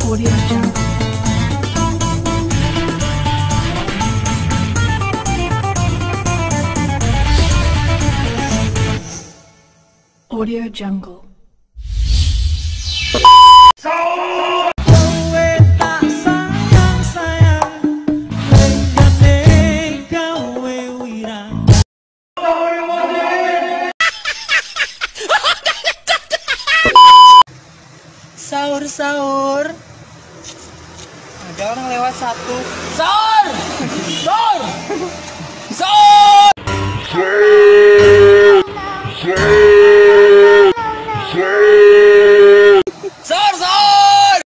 Audio Jungle. Audio Jungle. Sahur. Ada orang lewat satu. Sahur. Sahur. Sahur. Sahur. Sahur.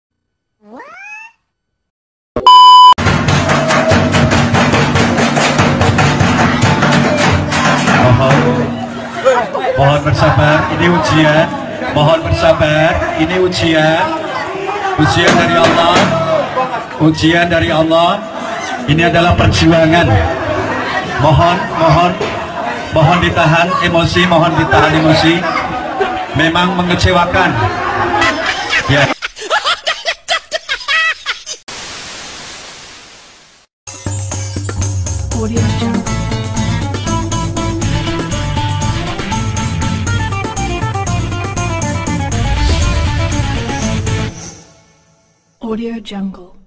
Mohon bersabar, ini ujian. Mohon bersabar, ini ujian. Ujian dari Allah. Ujian dari Allah. Ini adalah perjuangan. Mohon ditahan emosi, mohon ditahan emosi. Memang mengecewakan. Ya. Audio Jungle. Audio Jungle.